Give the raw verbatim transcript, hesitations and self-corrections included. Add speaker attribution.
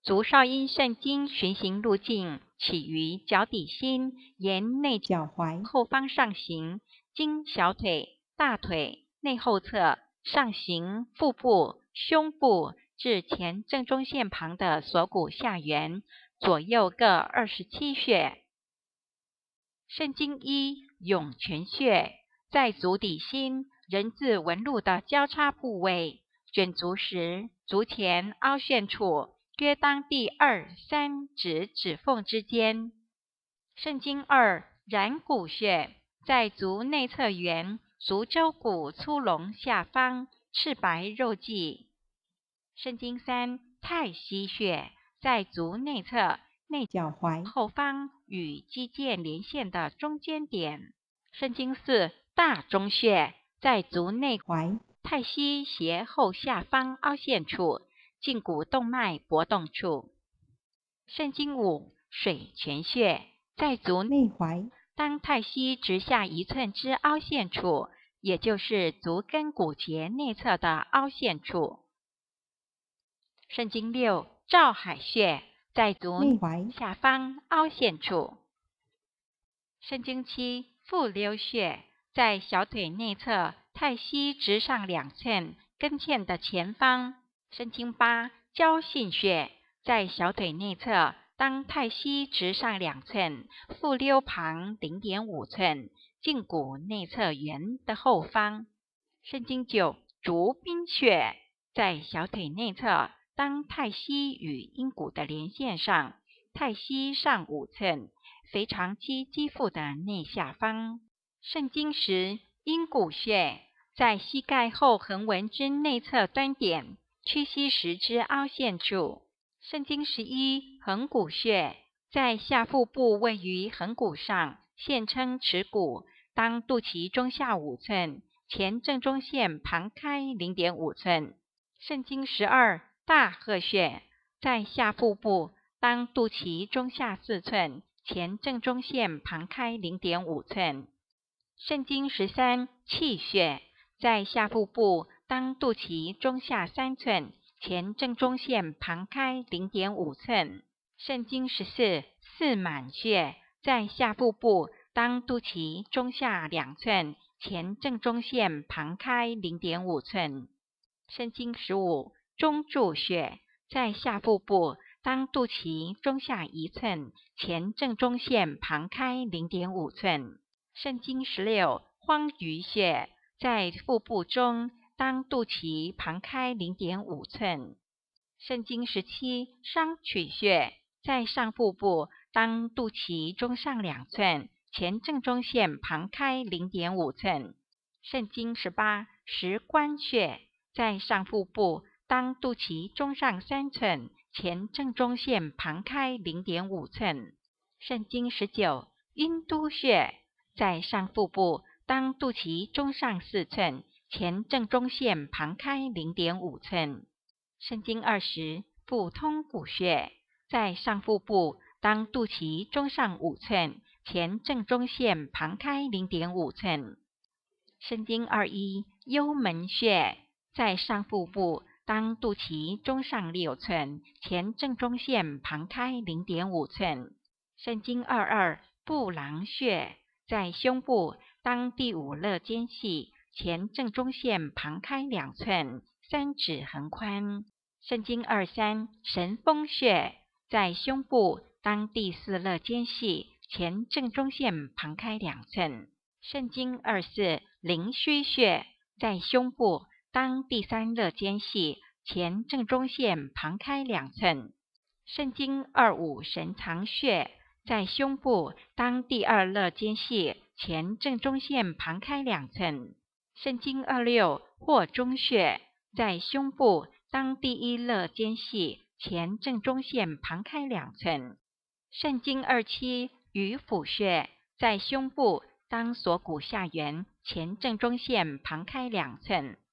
Speaker 1: 足少阴肾经循行路径起于脚底心，沿内
Speaker 2: 脚踝
Speaker 1: 后方上行，经小腿、大腿、内后侧上行腹部、胸部至前正中线旁的锁骨下缘，左右各二十七穴。肾经一涌泉穴，在足底心人字纹路的交叉部位，卷足时足前凹陷处约当第二、三指指缝之间。肾经二然骨穴，在足内侧缘足舟骨粗隆下方，赤白肉际。肾经三太溪穴，在足内侧内
Speaker 2: 脚踝
Speaker 1: 后方与肌腱连线的中间点。肾经四大中穴，在足内
Speaker 2: 踝
Speaker 1: 太溪斜后下方凹陷处，胫骨动脉搏动处。肾经五水泉穴，在足
Speaker 2: 内踝
Speaker 1: 当太溪直下一寸之凹陷处，也就是足跟骨节内侧的凹陷处。肾经六照海穴，在足
Speaker 2: 内踝
Speaker 1: 下方凹陷处。肾经七复溜穴，在小腿内侧太溪直上两寸跟腱的前方。肾经八交信穴，在小腿内侧当太溪直上两寸复溜旁 零点五寸胫骨内侧缘的后方。肾经九足宾穴，在小腿内侧当太溪与阴骨的连线上，太溪上五寸腓肠肌肌腹的内下方。肾经十阴骨穴，在膝盖后横纹之内侧端点屈膝时之凹陷处。肾经十一横骨穴，在下腹部位于横骨上，现称耻骨，当肚脐中下五寸，前正中线旁开 零点五寸。肾经十二大壑穴，在下腹部当肚脐中下四寸，前正中线旁开 零点五寸。肾经十三气穴，在下腹部当肚脐中下三寸，前正中线旁开 零点五寸。肾经十四四满穴，在下腹部当肚脐中下两寸，前正中线旁开 零点五寸。肾经十五中柱穴，在下腹部当肚脐中下一寸，前正中线旁开 零点五寸。肾经十六荒鱼穴，在腹部中当肚脐旁开 零点五寸。肾经十七商曲穴，在上腹部当肚脐中上两寸，前正中线旁开 零点五寸。肾经十八食关穴，在上腹部当肚脐中上三寸，前正中线旁开 零点五寸。肾经十九阴督穴，在上腹部当肚脐中上四寸，前正中线旁开 零点五寸。肾经二十腹通骨穴，在上腹部当肚脐中上五寸，前正中线旁开 零点五寸。肾经二一幽门穴，在上腹部当肚脐中上六寸，前正中线旁开 零点五寸。肾经二二布郎穴，在胸部当第五肋间隙，前正中线旁开两寸，三指横宽。肾经二三神风穴，在胸部当第四肋间隙，前正中线旁开两寸。肾经二四灵虚穴，在胸部当第三肋间隙，前正中线旁开两寸。肾经二五神藏穴，在胸部当第二肋间隙，前正中线旁开两寸。肾经二六霍中穴，在胸部当第一肋间隙，前正中线旁开两寸。肾经二七鱼腹穴，在胸部当锁骨下缘，前正中线旁开两寸。